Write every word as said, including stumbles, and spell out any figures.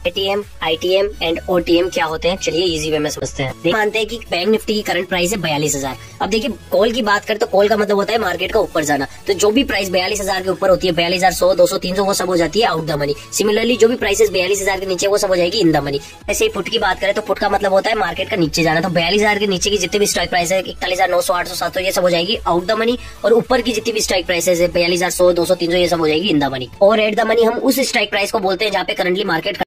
ATM, ITM and OTM क्या होते हैं, चलिए इजी वे में समझते हैं। मानते हैं कि बैंक निफ्टी की करंट प्राइस है बयालीस हजार। अब देखिए कॉल की बात करें तो कॉल का मतलब होता है मार्केट का ऊपर जाना, तो जो भी प्राइस बयालीस हजार के ऊपर होती है, बयालीस हजार सौ, दो सौ, तीन सौ, वो सब हो जाती है आउट द मनी। सिमिलरली जो भी प्राइसेस बयालीस हजार के नीचे वो सब हो जाएगी इन द मनी। ऐसे ही पुट की बात करें तो पुट का मतलब होता है मार्केट का नीचे जाना, तो बयालीस हजार के नीचे की जितनी भी स्ट्राइक प्राइस है, इकतालीस हजार नौ सौ, आठ सौ, सात सौ, ये सब हो जाएगी आउट द मनी। और ऊपर की जितनी भी स्ट्राइक प्राइसेस है बयालीस हजार सौ, दो सौ, तीन सौ, ये सब हो जाएगी इन द मनी। और एट द मनी हम उस स्ट्राइक प्राइस को बोलते हैं जहाँ पे करंटली मार्केट